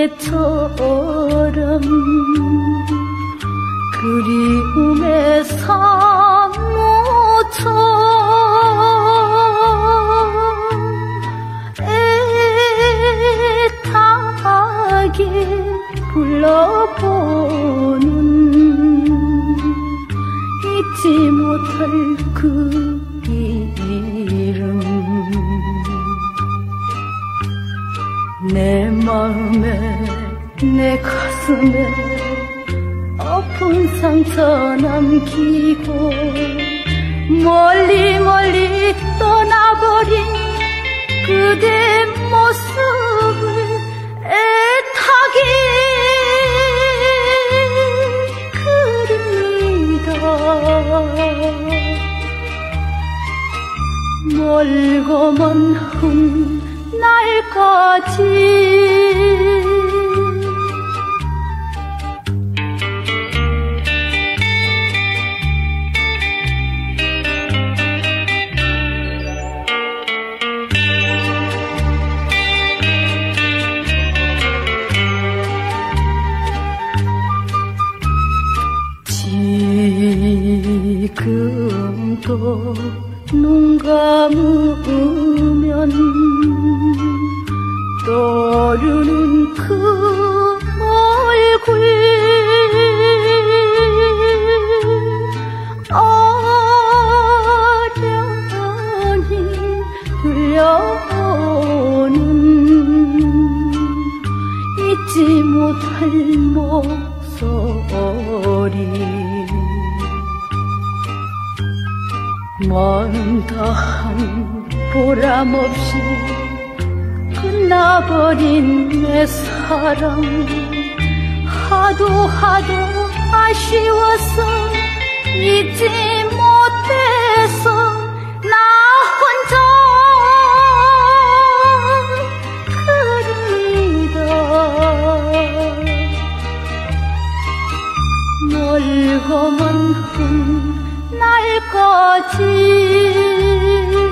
때처럼 그리움에 사무쳐 애타게 불러보는 잊지 못할 그 이름 내 마음에 내 가슴에 아픈 상처 남기고 멀리 멀리 떠나버린 그대 모습을 애타게 그립니다. 멀고 먼 훗날까지 지금도 눈 감으면 떠오르는 그 얼굴 어련히 들려오는 잊지 못할 목소리 마음 다한 보람 없이 끝나버린 내 사랑 하도 아쉬워서 잊지 못해서 나 혼자 그립니다. 멀고 먼 훗날까지